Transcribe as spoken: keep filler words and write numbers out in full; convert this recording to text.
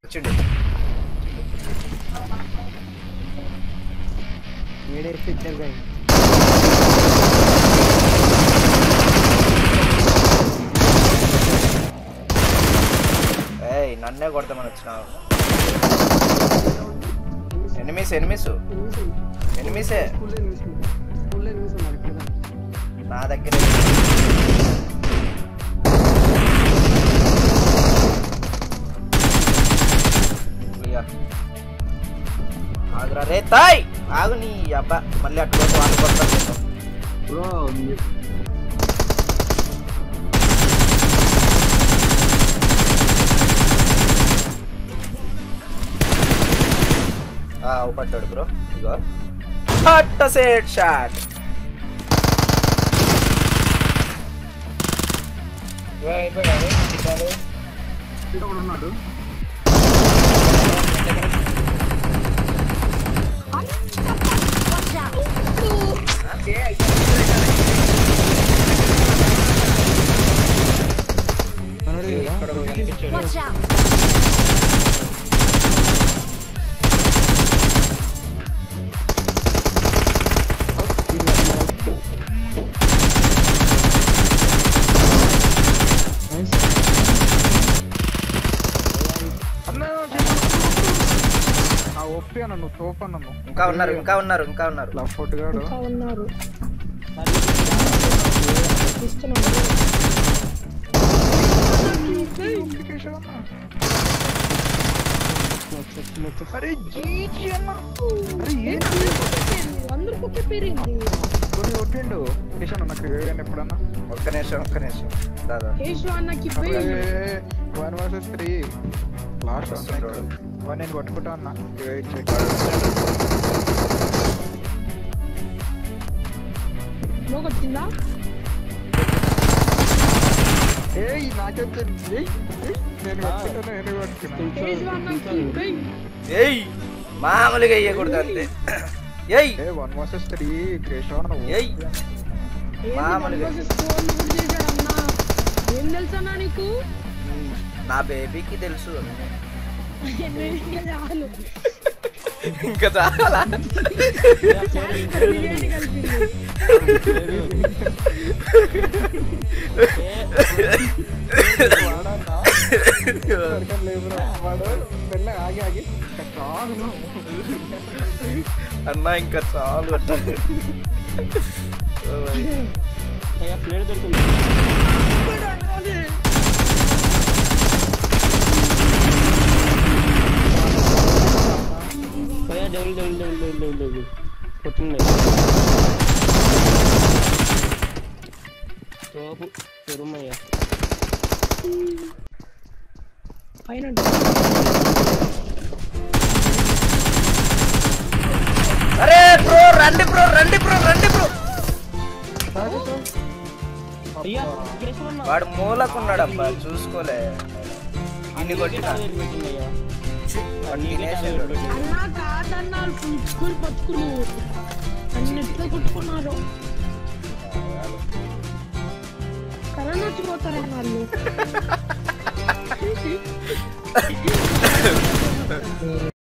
వచ్చిండు ఏడేసి ఇద్దరు గాయ ఏయ్ నన్నే కొడతామని వచ్చినావు ఎనిమిస్ ఎనిమిస్ ఎనిమిసే నా దగ్గర ఆగ్రా రే తాయ్ ఆగు నీ అబ్బా మళ్ళీ అటు వాళ్ళు కొడతాను పట్టాడు బ్రో ఇగో హట్ సెట్ షాట్ ఉన్నాడు ఇంకా ఉన్నారు ఇంకా ఉన్నారు ఇంకా ఉన్నారు ఉన్నారు అందరు కుక్కే పేరింది కొట్టిండు కేశవ్ నాకు ఎప్పుడన్నా ఒక్క నిమిషం ఒక్క నిమిషం దాదా కేశవ్ అన్నకి one versus three last one నేను కొట్టుకుంటా అన్నా నువ్వు కొట్టిందా ఏయ్ నాకెత్తండి నేను కొట్టుకుంటా నేను కొట్టుకున్నా ఏయ్ మామూలుగా వేయకూడదు అంతే ఏయ్ వన్ వర్సెస్ త్రీ కేశవ్ ఏయ్ మామూలుగా ఏం తెలుసన్నా నీకు నా బేబీకి తెలుసు చాలు ఇంకా చాలా ఆగి ఆగి చాలు అన్నా ఇంకా చాలు ప్లేట్ దొరుకుతుంది double double double double double double కొట్టింది తోపు పెరుమయ్య పైన అరే బ్రో రండి బ్రో రండి బ్రో రండి బ్రో వాడు మూలకున్నాడు అబ్బా చూసుకోలే ఇన్ని కొట్టినా అన్నా కాదన్నా పుచ్చుకొని పట్టుకును అన్ని ఎట్లా కొట్టుకున్నారు కరోనా వచ్చిపోతారన్న వాళ్ళు